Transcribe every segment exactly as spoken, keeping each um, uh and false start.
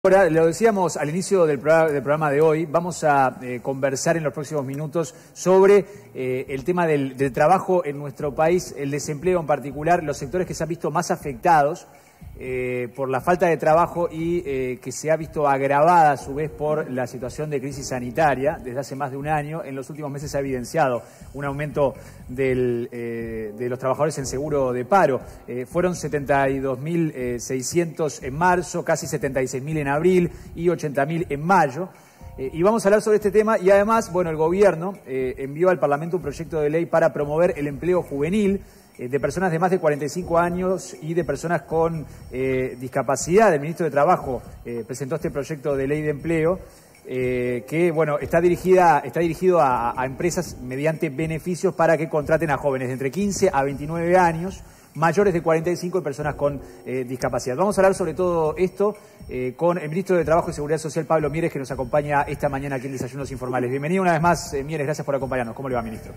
Ahora, lo decíamos al inicio del programa, del programa de hoy, vamos a eh, conversar en los próximos minutos sobre eh, el tema del, del trabajo en nuestro país, el desempleo en particular, los sectores que se han visto más afectados eh, por la falta de trabajo y eh, que se ha visto agravada a su vez por la situación de crisis sanitaria desde hace más de un año. En los últimos meses se ha evidenciado un aumento del, eh, de los trabajadores en seguro de paro. Eh, fueron setenta y dos mil seiscientos en marzo, casi setenta y seis mil en abril y ochenta mil en mayo. Eh, y vamos a hablar sobre este tema y además, bueno, el gobierno eh, envió al Parlamento un proyecto de ley para promover el empleo juvenil eh, de personas de más de cuarenta y cinco años y de personas con eh, discapacidad. El ministro de Trabajo eh, presentó este proyecto de ley de empleo eh, que, bueno, está, dirigida, está dirigido a, a empresas mediante beneficios para que contraten a jóvenes de entre quince a veintinueve años, mayores de cuarenta y cinco y personas con eh, discapacidad. Vamos a hablar sobre todo esto eh, con el ministro de Trabajo y Seguridad Social, Pablo Mieres, que nos acompaña esta mañana aquí en Desayunos Informales. Bienvenido una vez más, eh, Mieres, gracias por acompañarnos. ¿Cómo le va, ministro?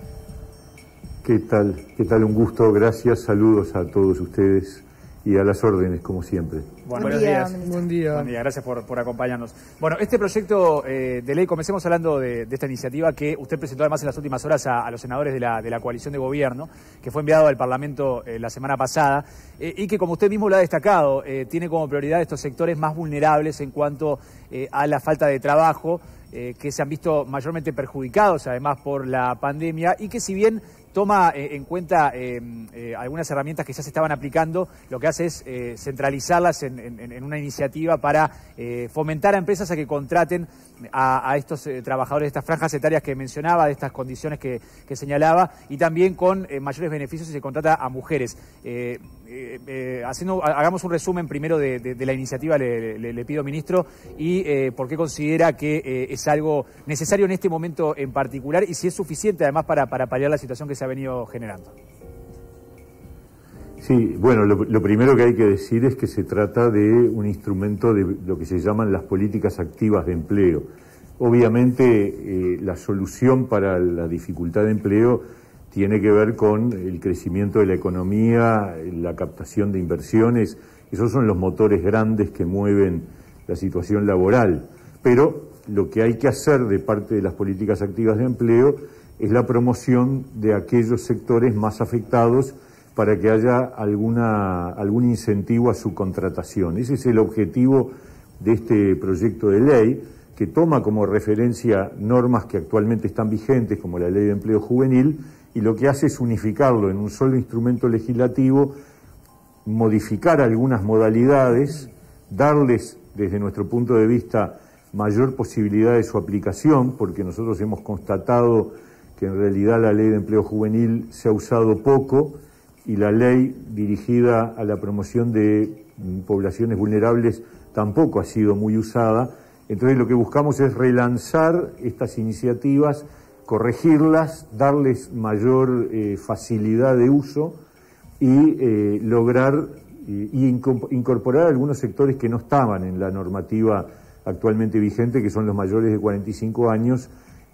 ¿Qué tal? ¿Qué tal? Un gusto, gracias, saludos a todos ustedes y a las órdenes, como siempre. Bueno, Buen buenos día, días. ministro. Buen día. Buen día, gracias por, por acompañarnos. Bueno, este proyecto eh, de ley, comencemos hablando de, de esta iniciativa que usted presentó además en las últimas horas a, a los senadores de la, de la coalición de gobierno, que fue enviado al Parlamento eh, la semana pasada, eh, y que, como usted mismo lo ha destacado, eh, tiene como prioridad estos sectores más vulnerables en cuanto eh, a la falta de trabajo, eh, que se han visto mayormente perjudicados además por la pandemia y que, si bien toma eh, en cuenta eh, eh, algunas herramientas que ya se estaban aplicando, lo que hace es eh, centralizarlas en, en, en una iniciativa para eh, fomentar a empresas a que contraten a, a estos eh, trabajadores de estas franjas etarias que mencionaba, de estas condiciones que, que señalaba, y también con eh, mayores beneficios si se contrata a mujeres. Eh, eh, eh, haciendo, hagamos un resumen primero de, de, de la iniciativa, le, le, le pido, ministro, y eh, por qué considera que eh, es algo necesario en este momento en particular y si es suficiente además para, para paliar la situación que se ha venido generando. Sí, bueno, lo, lo primero que hay que decir es que se trata de un instrumento de lo que se llaman las políticas activas de empleo. Obviamente, eh, la solución para la dificultad de empleo tiene que ver con el crecimiento de la economía, la captación de inversiones. Esos son los motores grandes que mueven la situación laboral. Pero lo que hay que hacer de parte de las políticas activas de empleo es la promoción de aquellos sectores más afectados para que haya alguna, algún incentivo a su contratación. Ese es el objetivo de este proyecto de ley, que toma como referencia normas que actualmente están vigentes, como la Ley de Empleo Juvenil, y lo que hace es unificarlo en un solo instrumento legislativo, modificar algunas modalidades, darles, desde nuestro punto de vista, mayor posibilidad de su aplicación, porque nosotros hemos constatado que en realidad la Ley de Empleo Juvenil se ha usado poco y la ley dirigida a la promoción de poblaciones vulnerables tampoco ha sido muy usada. Entonces lo que buscamos es relanzar estas iniciativas, corregirlas, darles mayor eh, facilidad de uso y eh, lograr eh, y incorporar algunos sectores que no estaban en la normativa actualmente vigente, que son los mayores de cuarenta y cinco años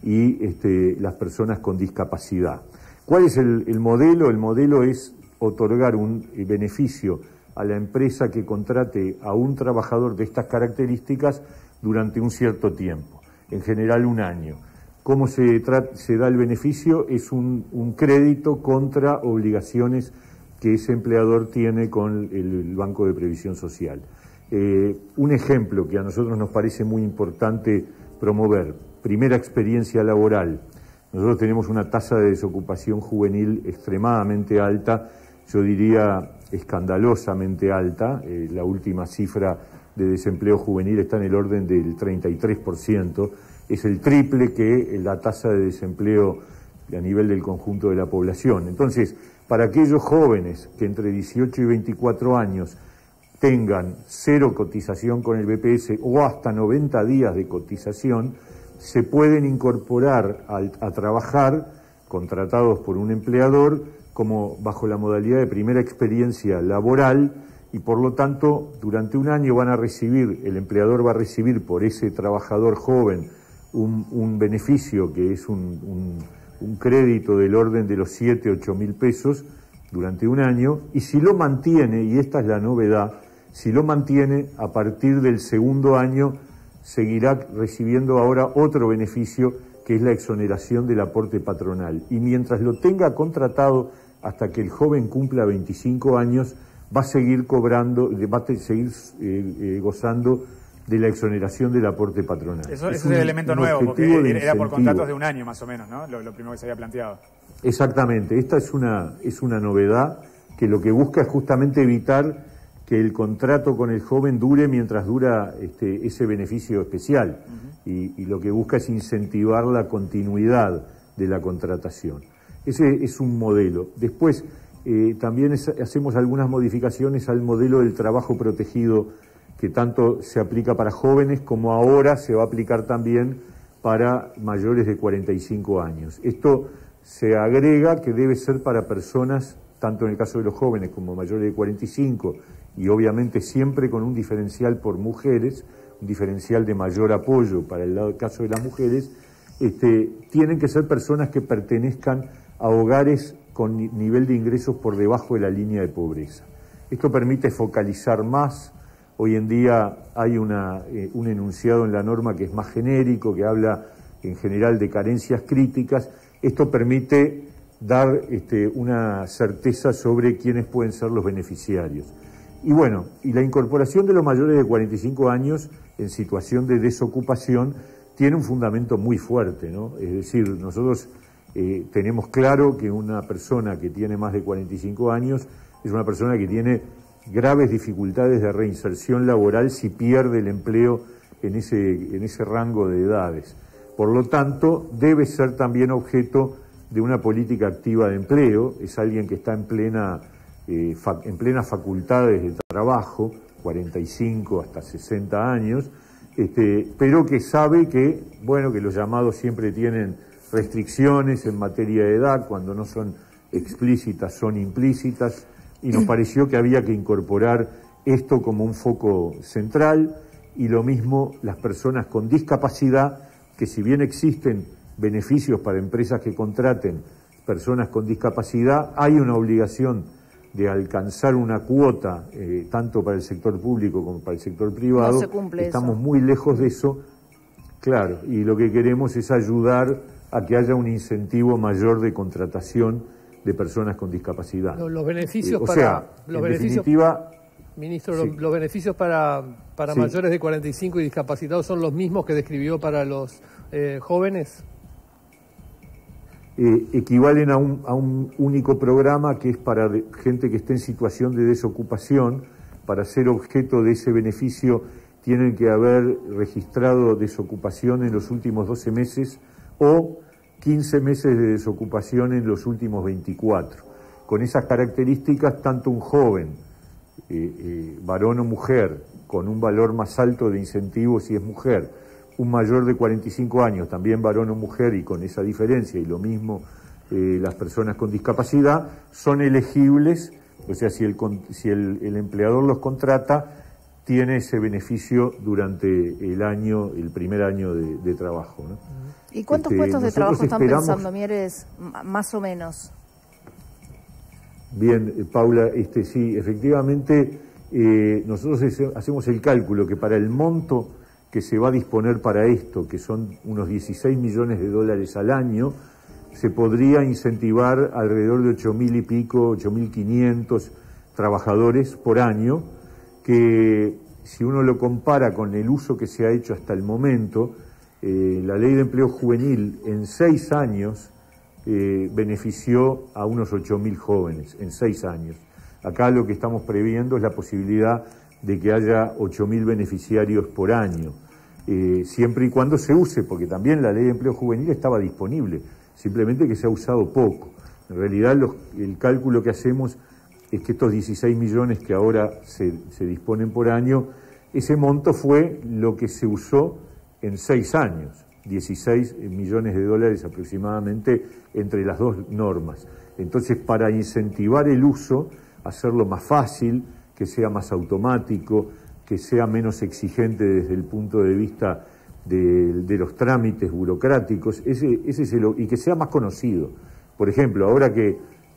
y este, las personas con discapacidad. ¿Cuál es el, el modelo? El modelo es otorgar un beneficio a la empresa que contrate a un trabajador de estas características durante un cierto tiempo, en general un año. ¿Cómo se, se da el beneficio? Es un, un crédito contra obligaciones que ese empleador tiene con el, el Banco de Previsión Social. Eh, un ejemplo que a nosotros nos parece muy importante promover: primera experiencia laboral. Nosotros tenemos una tasa de desocupación juvenil extremadamente alta, yo diría escandalosamente alta. Eh, la última cifra de desempleo juvenil está en el orden del treinta y tres por ciento, es el triple que la tasa de desempleo a nivel del conjunto de la población. Entonces, para aquellos jóvenes que entre dieciocho y veinticuatro años tengan cero cotización con el B P S o hasta noventa días de cotización, se pueden incorporar a, a trabajar contratados por un empleador como bajo la modalidad de primera experiencia laboral y por lo tanto durante un año van a recibir, el empleador va a recibir por ese trabajador joven un, un beneficio que es un, un, un crédito del orden de los siete, ocho mil pesos durante un año, y si lo mantiene, y esta es la novedad, Si lo mantiene, a partir del segundo año seguirá recibiendo ahora otro beneficio, que es la exoneración del aporte patronal. Y mientras lo tenga contratado hasta que el joven cumpla veinticinco años, va a seguir cobrando, va a seguir eh, eh, gozando de la exoneración del aporte patronal. Eso, es, eso es el elemento nuevo, porque era por contratos de un año más o menos, ¿no? Lo, lo primero que se había planteado. Exactamente, esta es una, es una novedad que lo que busca es justamente evitar que el contrato con el joven dure mientras dura este, ese beneficio especial. Uh-huh. y, y lo que busca es incentivar la continuidad de la contratación. Ese es un modelo. Después, eh, también es, hacemos algunas modificaciones al modelo del trabajo protegido, que tanto se aplica para jóvenes como ahora se va a aplicar también para mayores de cuarenta y cinco años. Esto se agrega que debe ser para personas, tanto en el caso de los jóvenes como mayores de cuarenta y cinco, y obviamente siempre con un diferencial por mujeres, un diferencial de mayor apoyo para el lado, caso de las mujeres, este, tienen que ser personas que pertenezcan a hogares con nivel de ingresos por debajo de la línea de pobreza. Esto permite focalizar más. Hoy en día hay una, eh, un enunciado en la norma que es más genérico, que habla en general de carencias críticas. Esto permite dar este, una certeza sobre quiénes pueden ser los beneficiarios. Y bueno, y la incorporación de los mayores de cuarenta y cinco años en situación de desocupación tiene un fundamento muy fuerte, ¿no? Es decir, nosotros eh, tenemos claro que una persona que tiene más de cuarenta y cinco años es una persona que tiene graves dificultades de reinserción laboral si pierde el empleo en ese, en ese rango de edades. Por lo tanto, debe ser también objeto de una política activa de empleo. Es alguien que está en plena, eh, fa, en plenas facultades de trabajo, cuarenta y cinco hasta sesenta años, este, pero que sabe que, bueno, que los llamados siempre tienen restricciones en materia de edad, cuando no son explícitas, son implícitas, y nos pareció que había que incorporar esto como un foco central, y lo mismo las personas con discapacidad, que si bien existen beneficios para empresas que contraten personas con discapacidad, hay una obligación de alcanzar una cuota, eh, tanto para el sector público como para el sector privado. No se cumple Estamos eso. muy lejos de eso, claro, y lo que queremos es ayudar a que haya un incentivo mayor de contratación de personas con discapacidad. Los, los beneficios eh, o para sea, los en beneficios, definitiva, ministro, sí. los, los beneficios para, para Sí. mayores de cuarenta y cinco y discapacitados son los mismos que describió para los eh, jóvenes. Eh, equivalen a un, a un único programa que es para de, gente que esté en situación de desocupación. Para ser objeto de ese beneficio tienen que haber registrado desocupación en los últimos doce meses o quince meses de desocupación en los últimos veinticuatro. Con esas características, tanto un joven, eh, eh, varón o mujer, con un valor más alto de incentivo si es mujer, un mayor de cuarenta y cinco años, también varón o mujer, y con esa diferencia, y lo mismo eh, las personas con discapacidad, son elegibles, o sea, si el, si el, el empleador los contrata, tiene ese beneficio durante el año, el primer año de, de trabajo, ¿no? ¿Y cuántos Este, puestos de trabajo están esperamos... pensando, Mieres, más o menos? Bien, eh, Paula, este, sí, efectivamente, eh, nosotros hacemos el cálculo que para el monto que se va a disponer para esto, que son unos dieciséis millones de dólares al año, se podría incentivar alrededor de ocho mil y pico, ocho mil quinientos trabajadores por año, que si uno lo compara con el uso que se ha hecho hasta el momento, eh, la Ley de Empleo Juvenil en seis años eh, benefició a unos ocho mil jóvenes, en seis años. Acá lo que estamos previendo es la posibilidad de que haya ocho mil beneficiarios por año, eh, siempre y cuando se use, porque también la Ley de Empleo Juvenil estaba disponible, simplemente que se ha usado poco. En realidad los, el cálculo que hacemos es que estos dieciséis millones que ahora se, se disponen por año, ese monto fue lo que se usó en seis años, dieciséis millones de dólares aproximadamente entre las dos normas. Entonces, para incentivar el uso, hacerlo más fácil, que sea más automático, que sea menos exigente desde el punto de vista de, de los trámites burocráticos, ese, ese es el, y que sea más conocido. Por ejemplo, ahora que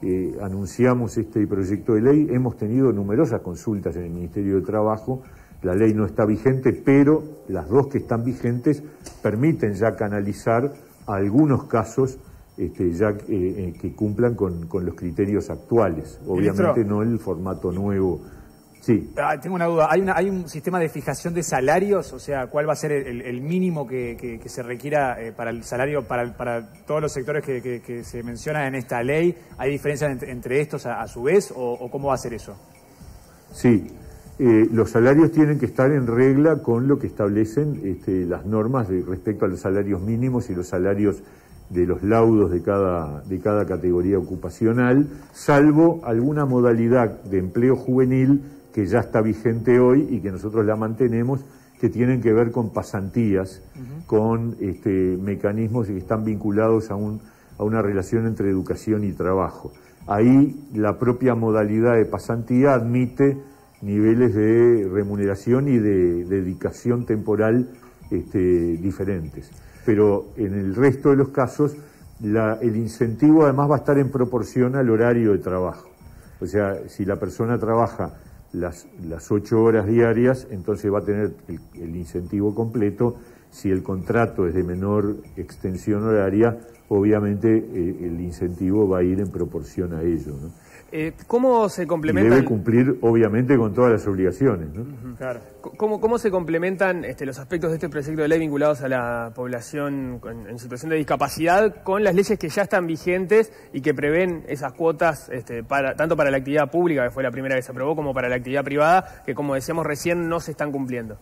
eh, anunciamos este proyecto de ley, hemos tenido numerosas consultas en el Ministerio de Trabajo. La ley no está vigente, pero las dos que están vigentes permiten ya canalizar algunos casos este, ya eh, eh, que cumplan con, con los criterios actuales. Obviamente Ministro, no el formato nuevo. Sí. Ah, tengo una duda. ¿Hay, una, ¿Hay un sistema de fijación de salarios? O sea, ¿cuál va a ser el, el mínimo que, que, que se requiera eh, para el salario para, para todos los sectores que, que, que se mencionan en esta ley? ¿Hay diferencias entre, entre estos a, a su vez o, o cómo va a ser eso? Sí. Eh, los salarios tienen que estar en regla con lo que establecen este, las normas de, respecto a los salarios mínimos y los salarios de los laudos de cada, de cada categoría ocupacional, salvo alguna modalidad de empleo juvenil que ya está vigente hoy y que nosotros la mantenemos, que tienen que ver con pasantías, uh-huh. con este, mecanismos que están vinculados a, un, a una relación entre educación y trabajo. Ahí la propia modalidad de pasantía admite niveles de remuneración y de, de dedicación temporal este, diferentes. Pero en el resto de los casos, la, el incentivo además va a estar en proporción al horario de trabajo. O sea, si la persona trabaja las, las ocho horas diarias, entonces va a tener el, el incentivo completo. Si el contrato es de menor extensión horaria, obviamente eh, el incentivo va a ir en proporción a ello, ¿no? Eh, ¿Cómo se complementan? Y debe cumplir, obviamente, con todas las obligaciones, ¿no? Uh-huh. Claro. ¿Cómo, cómo se complementan este, los aspectos de este proyecto de ley vinculados a la población en, en situación de discapacidad con las leyes que ya están vigentes y que prevén esas cuotas este, para, tanto para la actividad pública, que fue la primera que se aprobó, como para la actividad privada, que como decíamos recién no se están cumpliendo?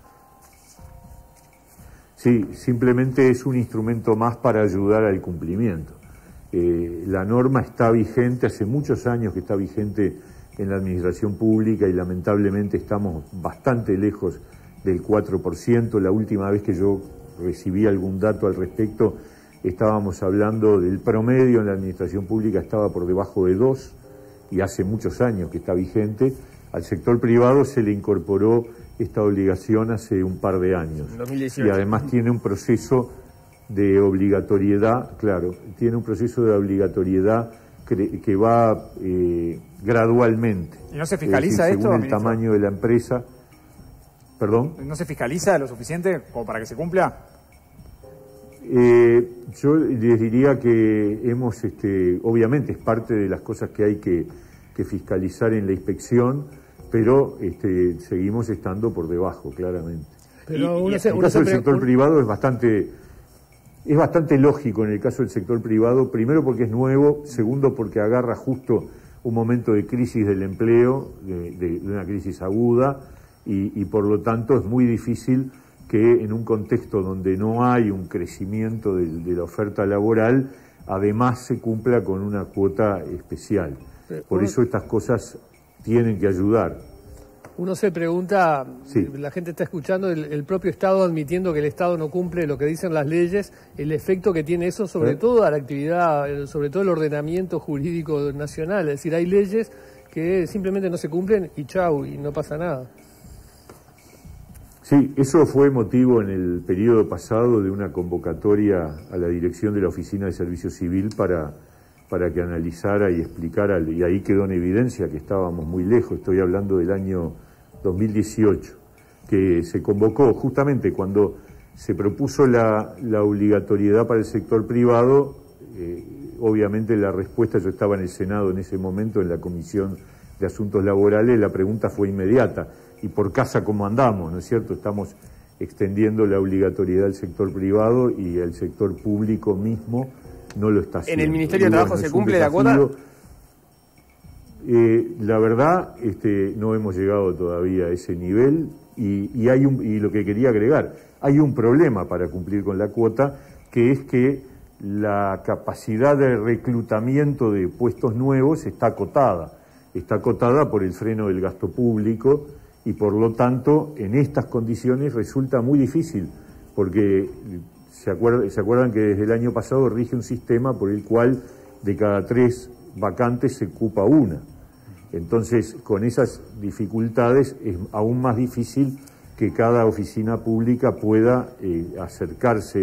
Sí, simplemente es un instrumento más para ayudar al cumplimiento. Eh, la norma está vigente, hace muchos años que está vigente en la administración pública y lamentablemente estamos bastante lejos del cuatro por ciento. La última vez que yo recibí algún dato al respecto, estábamos hablando del promedio en la administración pública, estaba por debajo de dos, y hace muchos años que está vigente. Al sector privado se le incorporó esta obligación hace un par de años. dos mil dieciocho. Y además tiene un proceso de obligatoriedad, claro, tiene un proceso de obligatoriedad que, que va eh, gradualmente. ¿Y no se fiscaliza decir, esto, según el ministro? tamaño de la empresa? ¿Perdón? ¿No se fiscaliza lo suficiente como para que se cumpla? Eh, yo les diría que hemos, este, obviamente es parte de las cosas que hay que, que fiscalizar en la inspección, pero este, seguimos estando por debajo, claramente. Pero y, uno y se, en el uno caso se del sector pre... privado es bastante, es bastante lógico en el caso del sector privado, primero porque es nuevo, segundo porque agarra justo un momento de crisis del empleo, de, de, de una crisis aguda, y, y por lo tanto es muy difícil que en un contexto donde no hay un crecimiento de, de la oferta laboral, además se cumpla con una cuota especial. Por eso estas cosas tienen que ayudar. Uno se pregunta, sí. La gente está escuchando, el, el propio Estado admitiendo que el Estado no cumple lo que dicen las leyes, el efecto que tiene eso sobre ¿Eh? todo a la actividad, sobre todo el ordenamiento jurídico nacional. Es decir, hay leyes que simplemente no se cumplen y chau, y no pasa nada. Sí, eso fue motivo en el periodo pasado de una convocatoria a la dirección de la Oficina de Servicio Civil para, para que analizara y explicara, y ahí quedó en evidencia que estábamos muy lejos. Estoy hablando del año dos mil dieciocho, que se convocó justamente cuando se propuso la, la obligatoriedad para el sector privado. Eh, obviamente la respuesta, yo estaba en el Senado en ese momento, en la Comisión de Asuntos Laborales, la pregunta fue inmediata: ¿y por casa cómo andamos? ¿No es cierto? Estamos extendiendo la obligatoriedad al sector privado y el sector público mismo no lo está haciendo. ¿En el Ministerio de Trabajo bueno, se cumple la cuota? Eh, la verdad, este, no hemos llegado todavía a ese nivel y, y, hay un, y lo que quería agregar, hay un problema para cumplir con la cuota, que es que la capacidad de reclutamiento de puestos nuevos está acotada. Está acotada por el freno del gasto público y por lo tanto en estas condiciones resulta muy difícil, porque se acuerdan, se acuerdan que desde el año pasado rige un sistema por el cual de cada tres vacantes se ocupa una. Entonces, con esas dificultades es aún más difícil que cada oficina pública pueda eh, acercarse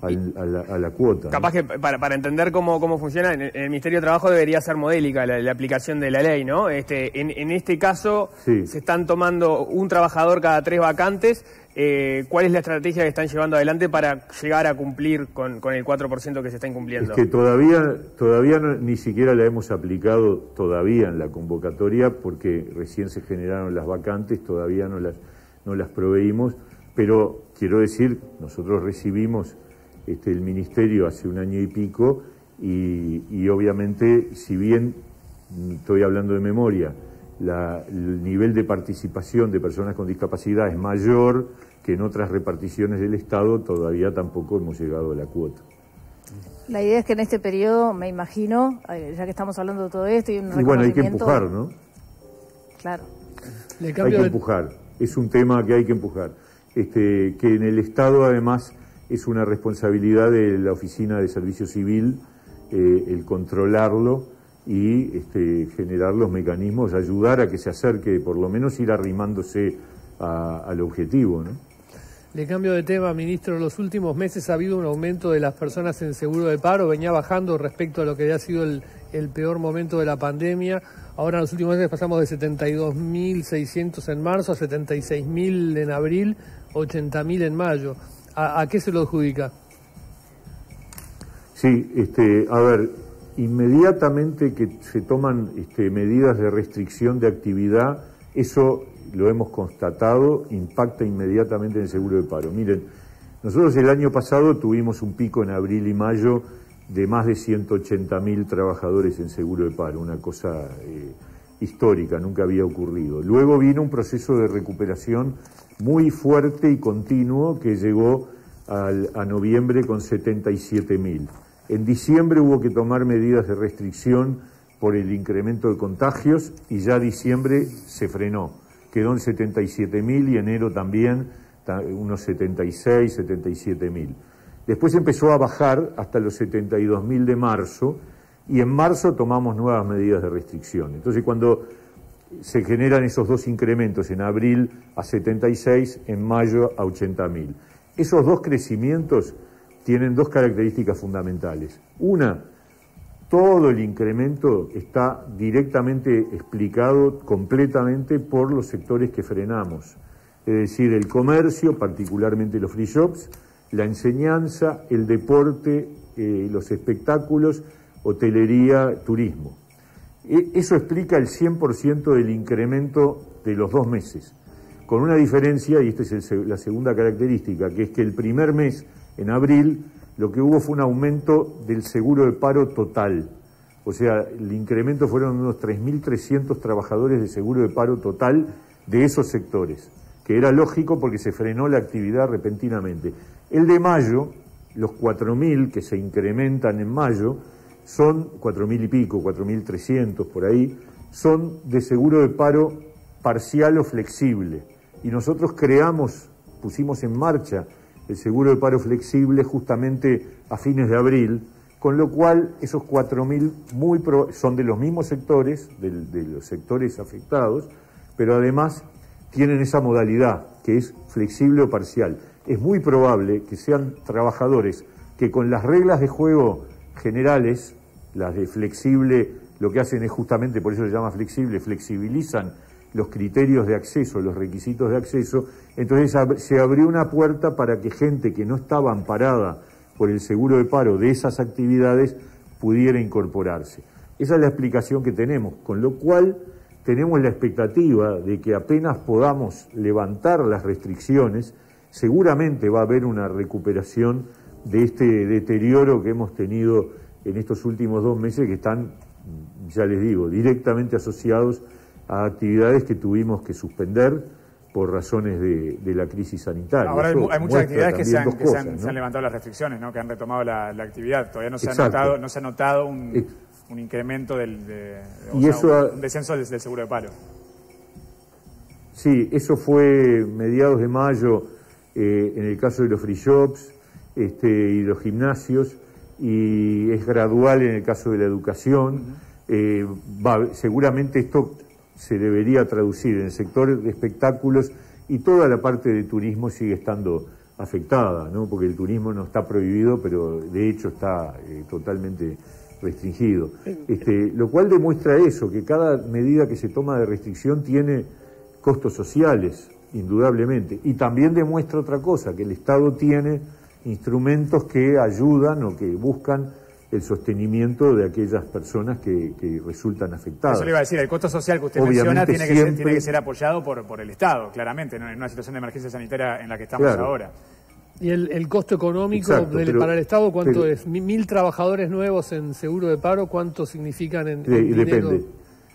al, a, la, a la cuota. Capaz que para, para entender cómo, cómo funciona, en el, en el Ministerio de Trabajo debería ser modélica la, la aplicación de la ley, ¿no? Este, en, en este caso sí. Se están tomando un trabajador cada tres vacantes. Eh, ¿Cuál es la estrategia que están llevando adelante para llegar a cumplir con, con el cuatro por ciento que se está incumpliendo? Es que todavía, todavía no, ni siquiera la hemos aplicado todavía en la convocatoria porque recién se generaron las vacantes, todavía no las, no las proveímos, pero quiero decir, nosotros recibimos este, el Ministerio hace un año y pico y, y obviamente, si bien estoy hablando de memoria, La, el nivel de participación de personas con discapacidad es mayor que en otras reparticiones del Estado, todavía tampoco hemos llegado a la cuota. La idea es que en este periodo, me imagino, ya que estamos hablando de todo esto y un reconocimiento... Y bueno, hay que empujar, ¿no? Claro. Hay que empujar, es un tema que hay que empujar. Este, que en el Estado, además, es una responsabilidad de la Oficina de Servicio Civil eh, el controlarlo y este, generar los mecanismos, ayudar a que se acerque, por lo menos ir arrimándose a, al objetivo, ¿no? Le cambio de tema, ministro. En los últimos meses ha habido un aumento de las personas en seguro de paro, venía bajando respecto a lo que ha sido el, el peor momento de la pandemia. Ahora en los últimos meses pasamos de setenta y dos mil seiscientos en marzo a setenta y seis mil en abril, ochenta mil en mayo. ¿A, a qué se lo adjudica? Sí, este, a ver... Inmediatamente que se toman este, medidas de restricción de actividad, eso lo hemos constatado, impacta inmediatamente en el seguro de paro. Miren, nosotros el año pasado tuvimos un pico en abril y mayo de más de ciento ochenta mil trabajadores en seguro de paro, una cosa eh, histórica, nunca había ocurrido. Luego vino un proceso de recuperación muy fuerte y continuo que llegó al, a noviembre con setenta y siete mil. En diciembre hubo que tomar medidas de restricción por el incremento de contagios y ya diciembre se frenó. Quedó en setenta y siete mil y enero también unos setenta y seis, setenta y siete mil. Después empezó a bajar hasta los setenta y dos mil de marzo y en marzo tomamos nuevas medidas de restricción. Entonces cuando se generan esos dos incrementos, en abril a setenta y seis, en mayo a ochenta mil. Esos dos crecimientos tienen dos características fundamentales. Una, todo el incremento está directamente explicado completamente por los sectores que frenamos. Es decir, el comercio, particularmente los free shops, la enseñanza, el deporte, eh, los espectáculos, hotelería, turismo. E- eso explica el cien por ciento del incremento de los dos meses. Con una diferencia, y esta es el, la segunda característica, que es que el primer mes, en abril, lo que hubo fue un aumento del seguro de paro total. O sea, el incremento fueron unos tres mil trescientos trabajadores de seguro de paro total de esos sectores, que era lógico porque se frenó la actividad repentinamente. El de mayo, los cuatro mil que se incrementan en mayo, son cuatro mil y pico, cuatro mil trescientos por ahí, son de seguro de paro parcial o flexible. Y nosotros creamos, pusimos en marcha el seguro de paro flexible justamente a fines de abril, con lo cual esos cuatro mil muy pro, son de los mismos sectores, de, de los sectores afectados, pero además tienen esa modalidad que es flexible o parcial. Es muy probable que sean trabajadores que con las reglas de juego generales, las de flexible, lo que hacen es justamente, por eso se llama flexible, flexibilizan los criterios de acceso, los requisitos de acceso, entonces se abrió una puerta para que gente que no estaba amparada por el seguro de paro de esas actividades pudiera incorporarse. Esa es la explicación que tenemos, con lo cual tenemos la expectativa de que apenas podamos levantar las restricciones, seguramente va a haber una recuperación de este deterioro que hemos tenido en estos últimos dos meses, que están, ya les digo, directamente asociados a actividades que tuvimos que suspender por razones de, de la crisis sanitaria. Ahora hay, hay muchas actividades que, se han, que cosas, se, han, ¿no? se han levantado las restricciones, ¿no? Que han retomado la, la actividad. Todavía no se Exacto. ha notado, no se ha notado un, Ex un incremento del de, y sea, eso un, ha... un descenso del, del seguro de paro. Sí, eso fue mediados de mayo eh, en el caso de los free shops este, y los gimnasios, y es gradual en el caso de la educación. Uh-huh. eh, va, seguramente esto se debería traducir en el sector de espectáculos, y toda la parte de turismo sigue estando afectada, ¿no? Porque el turismo no está prohibido, pero de hecho está eh, totalmente restringido. Este, lo cual demuestra eso, que cada medida que se toma de restricción tiene costos sociales, indudablemente. Y también demuestra otra cosa, que el Estado tiene instrumentos que ayudan o que buscan el sostenimiento de aquellas personas que, que resultan afectadas. Eso le iba a decir, el costo social que usted Obviamente menciona tiene, siempre... que ser, tiene que ser apoyado por, por el Estado, claramente, ¿no? En una situación de emergencia sanitaria en la que estamos Claro. ahora. ¿Y el, el costo económico Exacto, del, pero, para el Estado cuánto pero, es? ¿Mil trabajadores nuevos en seguro de paro? ¿Cuánto significan en, de, en dinero? Depende.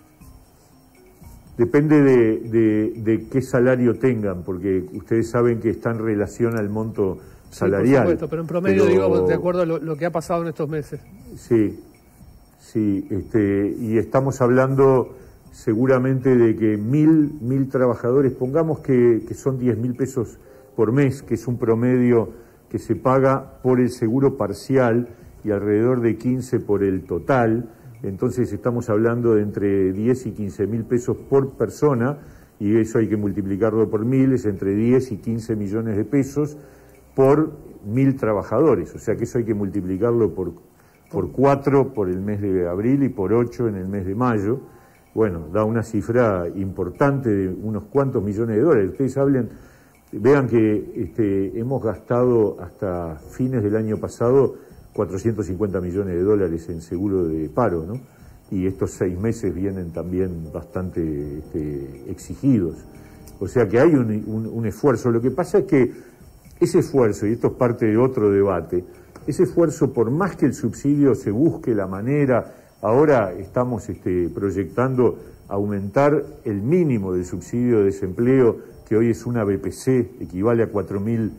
Depende de, de, de qué salario tengan, porque ustedes saben que está en relación al monto salarial. Sí, por supuesto, pero en promedio, pero, digo, de acuerdo a lo, lo que ha pasado en estos meses. Sí, sí, este, y estamos hablando seguramente de que mil, mil trabajadores, pongamos que, que son diez mil pesos por mes, que es un promedio que se paga por el seguro parcial y alrededor de quince por el total. Entonces estamos hablando de entre diez y quince mil pesos por persona, y eso hay que multiplicarlo por mil, es entre diez y quince millones de pesos por mil trabajadores. O sea que eso hay que multiplicarlo por, por cuatro por el mes de abril y por ocho en el mes de mayo. Bueno, da una cifra importante de unos cuantos millones de dólares. Ustedes hablen, vean que este, hemos gastado hasta fines del año pasado cuatrocientos cincuenta millones de dólares en seguro de paro, ¿no? Y estos seis meses vienen también bastante este, exigidos. O sea que hay un, un, un esfuerzo. Lo que pasa es que ese esfuerzo, y esto es parte de otro debate, ese esfuerzo, por más que el subsidio se busque la manera, ahora estamos este, proyectando aumentar el mínimo del subsidio de desempleo, que hoy es una B P C, equivale a cuatro mil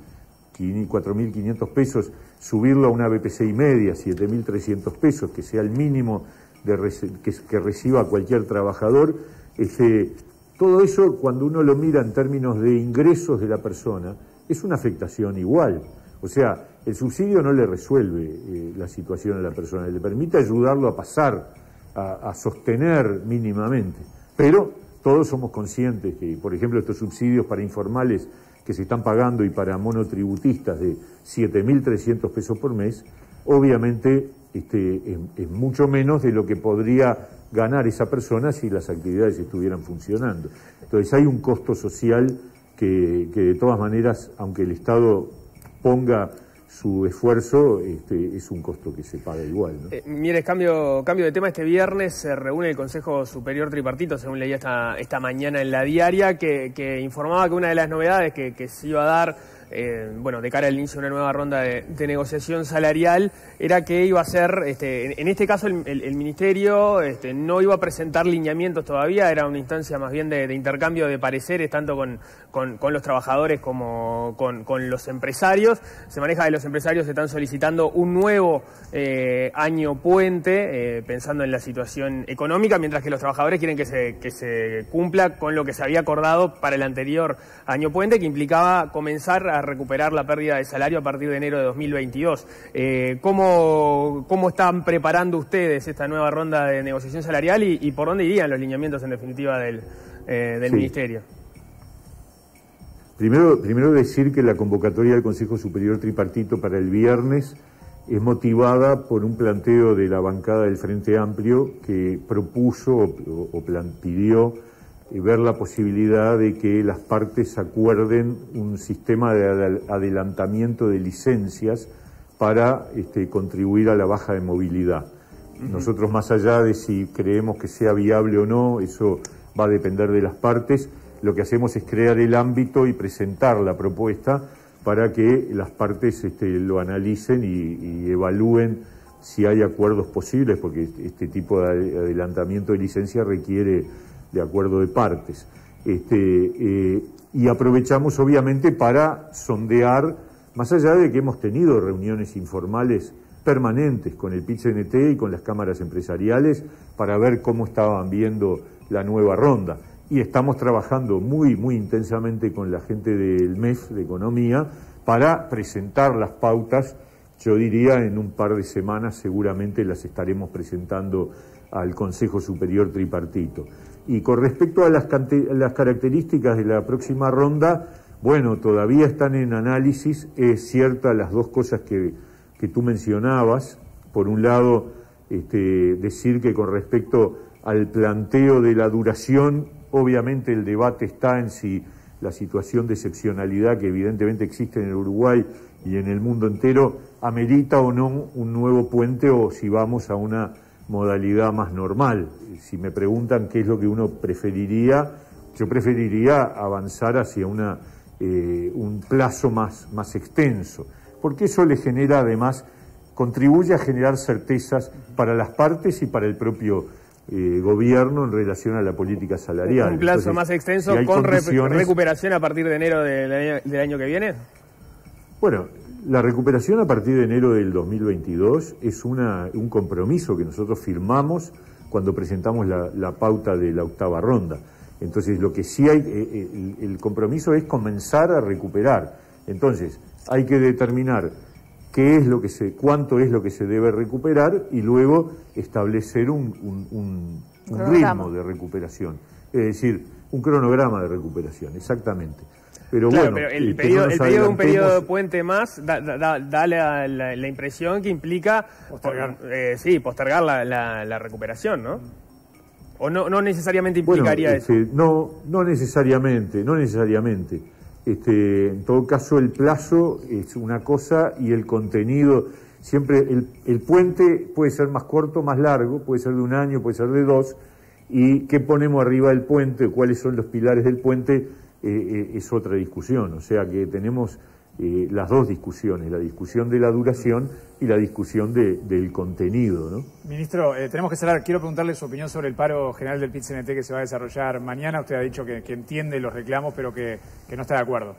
quinientos pesos, subirlo a una B P C y media, siete mil trescientos pesos, que sea el mínimo de que, que reciba cualquier trabajador. Este, todo eso, cuando uno lo mira en términos de ingresos de la persona, es una afectación igual. O sea, el subsidio no le resuelve eh, la situación a la persona, le permite ayudarlo a pasar, a, a sostener mínimamente. Pero todos somos conscientes que, por ejemplo, estos subsidios para informales que se están pagando y para monotributistas de siete mil trescientos pesos por mes, obviamente este, es, es mucho menos de lo que podría ganar esa persona si las actividades estuvieran funcionando. Entonces hay un costo social que, que de todas maneras, aunque el Estado ponga su esfuerzo, este, es un costo que se paga igual, ¿no? Eh, mire, cambio, cambio de tema. Este viernes se reúne el Consejo Superior Tripartito, según leía esta, esta mañana en La Diaria, que, que informaba que una de las novedades que, que se iba a dar, eh, bueno, de cara al inicio de una nueva ronda de, de negociación salarial, era que iba a ser, este, en, en este caso el, el, el Ministerio este, no iba a presentar lineamientos todavía, era una instancia más bien de, de intercambio de pareceres, tanto con, con, con los trabajadores como con, con los empresarios. Se maneja que los empresarios están solicitando un nuevo eh, año puente, eh, pensando en la situación económica, mientras que los trabajadores quieren que se, que se cumpla con lo que se había acordado para el anterior año puente, que implicaba comenzar a recuperar la pérdida de salario a partir de enero de dos mil veintidós. Eh, ¿cómo, ¿Cómo están preparando ustedes esta nueva ronda de negociación salarial y, y por dónde irían los lineamientos en definitiva del, eh, del sí. Ministerio? Primero, primero decir que la convocatoria del Consejo Superior Tripartito para el viernes es motivada por un planteo de la bancada del Frente Amplio que propuso o, o plan, pidió eh, ver la posibilidad de que las partes acuerden un sistema de adelantamiento de licencias para este, contribuir a la baja de movilidad. Uh-huh. Nosotros, más allá de si creemos que sea viable o no, eso va a depender de las partes. Lo que hacemos es crear el ámbito y presentar la propuesta para que las partes este, lo analicen y, y evalúen si hay acuerdos posibles, porque este tipo de adelantamiento de licencia requiere de acuerdo de partes. Este, eh, y aprovechamos obviamente para sondear, más allá de que hemos tenido reuniones informales permanentes con el P I T C N T y con las cámaras empresariales para ver cómo estaban viendo la nueva ronda. Y estamos trabajando muy, muy intensamente con la gente del M E F de Economía para presentar las pautas. Yo diría en un par de semanas seguramente las estaremos presentando al Consejo Superior Tripartito. Y con respecto a las, las características de la próxima ronda, Bueno, todavía están en análisis, es cierta las dos cosas que, que tú mencionabas. Por un lado, este, decir que con respecto al planteo de la duración, obviamente el debate está en si la situación de excepcionalidad que evidentemente existe en el Uruguay y en el mundo entero amerita o no un nuevo puente o si vamos a una modalidad más normal. Si me preguntan qué es lo que uno preferiría, yo preferiría avanzar hacia una, eh, un plazo más, más extenso, porque eso le genera además, contribuye a generar certezas para las partes y para el propio eh, gobierno en relación a la política salarial. ¿Un plazo Entonces, más extenso si con condiciones... recuperación a partir de enero del año, del año que viene? Bueno, la recuperación a partir de enero del dos mil veintidós es una, un compromiso que nosotros firmamos cuando presentamos la, la pauta de la octava ronda. Entonces, lo que sí hay, eh, el, el compromiso es comenzar a recuperar. Entonces, hay que determinar qué es lo que se, cuánto es lo que se debe recuperar y luego establecer un, un, un, un ritmo de recuperación. Es decir, un cronograma de recuperación, exactamente. Pero claro, bueno, pero el eh, pedido, no el pedido de un periodo de adelantemos- puente más da, da, da la, la, la impresión que implica Postergar. eh, sí, postergar la, la, la recuperación, ¿no? O no, no necesariamente Bueno, implicaría este, eso. no, no necesariamente, no necesariamente. Este, en todo caso, el plazo es una cosa y el contenido, siempre el, el puente puede ser más corto, más largo, puede ser de un año, puede ser de dos, y qué ponemos arriba del puente, cuáles son los pilares del puente, eh, eh, es otra discusión. O sea que tenemos eh, las dos discusiones, la discusión de la duración y la discusión de, del contenido, ¿no? Ministro, eh, tenemos que cerrar. Quiero preguntarle su opinión sobre el paro general del P I T C N T que se va a desarrollar mañana. Usted ha dicho que, que entiende los reclamos, pero que, que no está de acuerdo.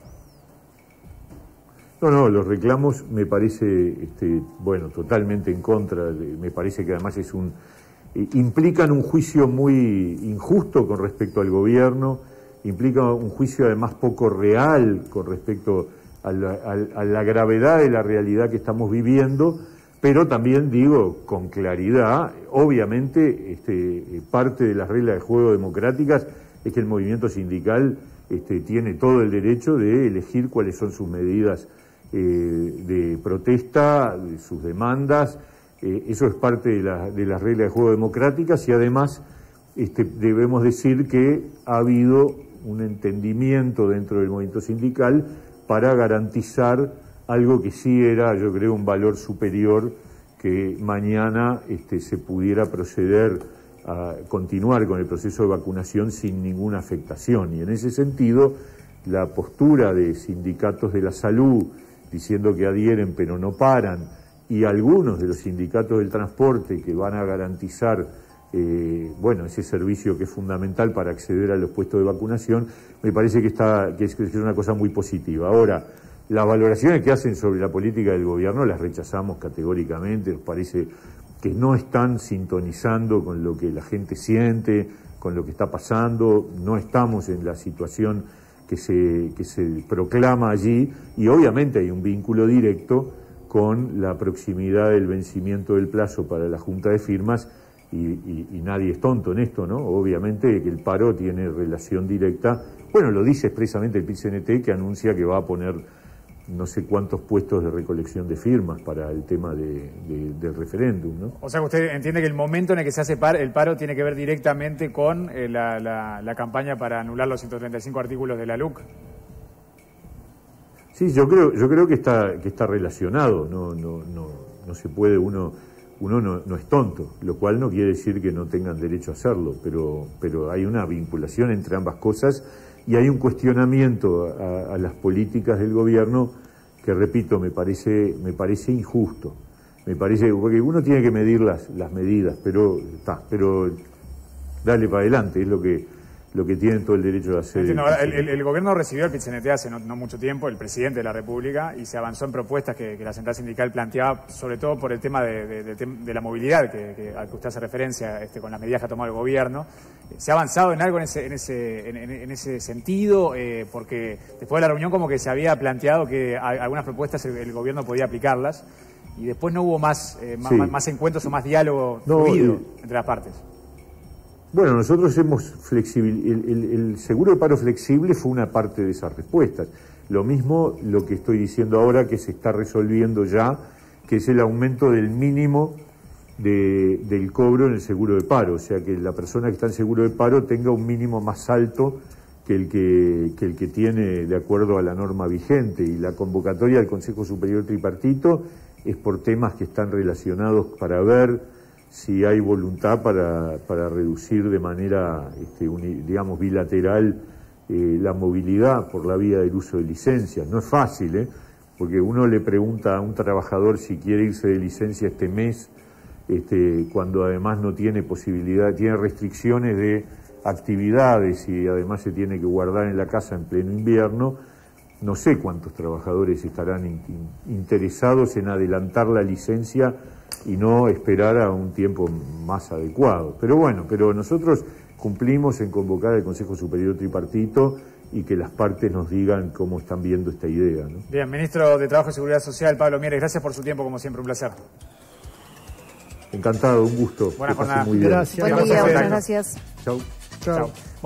No, no, los reclamos me parece, este, bueno, totalmente en contra. De, me parece que además es un eh, implican un juicio muy injusto con respecto al gobierno, implica un juicio además poco real con respecto a la, a, a la gravedad de la realidad que estamos viviendo, pero también digo con claridad, obviamente este, parte de las reglas de juego democráticas es que el movimiento sindical este, tiene todo el derecho de elegir cuáles son sus medidas eh, de protesta, de sus demandas, eh, eso es parte de, la, de las reglas de juego democráticas y además este, debemos decir que ha habido un entendimiento dentro del movimiento sindical para garantizar algo que sí era, yo creo, un valor superior, que mañana este, se pudiera proceder a continuar con el proceso de vacunación sin ninguna afectación. Y en ese sentido, la postura de sindicatos de la salud, diciendo que adhieren pero no paran, y algunos de los sindicatos del transporte que van a garantizar eh, bueno, ese servicio que es fundamental para acceder a los puestos de vacunación, me parece que, está, que es, que es una cosa muy positiva. Ahora, las valoraciones que hacen sobre la política del gobierno las rechazamos categóricamente, nos parece que no están sintonizando con lo que la gente siente, con lo que está pasando, no estamos en la situación que se, que se proclama allí y obviamente hay un vínculo directo con la proximidad del vencimiento del plazo para la Junta de Firmas y, y, y nadie es tonto en esto, ¿no? Obviamente que el paro tiene relación directa, bueno, lo dice expresamente el P I T C N T que anuncia que va a poner no sé cuántos puestos de recolección de firmas para el tema de, de, del referéndum, ¿no? O sea que usted entiende que el momento en el que se hace par, el paro tiene que ver directamente con eh, la, la, la campaña para anular los ciento treinta y cinco artículos de la L U C. Sí, yo creo, yo creo que está, que está relacionado, no, no, no, no se puede, uno, uno no, no es tonto, lo cual no quiere decir que no tengan derecho a hacerlo, pero, pero hay una vinculación entre ambas cosas y hay un cuestionamiento a, a las políticas del gobierno que, repito, me parece, me parece injusto. Me parece, porque uno tiene que medir las, las medidas, pero está, pero dale para adelante, es lo que, lo que tienen todo el derecho de hacer. Entiendo, el, el, el gobierno recibió el P I T C N T hace no, no mucho tiempo, el presidente de la República, y se avanzó en propuestas que, que la central sindical planteaba, sobre todo por el tema de, de, de, de la movilidad, que, que, al que usted hace referencia este, con las medidas que ha tomado el gobierno. ¿Se ha avanzado en algo en ese, en ese, en, en ese sentido? Eh, porque después de la reunión como que se había planteado que a, algunas propuestas el, el gobierno podía aplicarlas, y después no hubo más, eh, Sí. más, más encuentros o más diálogo No, fluido eh, entre las partes. Bueno, nosotros hemos flexibil, el, el, el seguro de paro flexible fue una parte de esas respuestas. Lo mismo lo que estoy diciendo ahora que se está resolviendo ya, que es el aumento del mínimo de, del cobro en el seguro de paro, o sea que la persona que está en seguro de paro tenga un mínimo más alto que el que, que el que tiene de acuerdo a la norma vigente, y la convocatoria del Consejo Superior Tripartito es por temas que están relacionados para ver si hay voluntad para, para reducir de manera, este, uni, digamos, bilateral eh, la movilidad por la vía del uso de licencias. No es fácil, ¿eh? Porque uno le pregunta a un trabajador si quiere irse de licencia este mes, este, cuando además no tiene posibilidad, tiene restricciones de actividades y además se tiene que guardar en la casa en pleno invierno. No sé cuántos trabajadores estarán in, in, interesados en adelantar la licencia y no esperar a un tiempo más adecuado. Pero bueno, pero nosotros cumplimos en convocar al Consejo Superior Tripartito y que las partes nos digan cómo están viendo esta idea, ¿no? Bien, Ministro de Trabajo y Seguridad Social, Pablo Mieres, gracias por su tiempo, como siempre, un placer. Encantado, un gusto. Buena jornada. Muy bien. Gracias. Buen día, muchas gracias. Chau. Chao. Chao.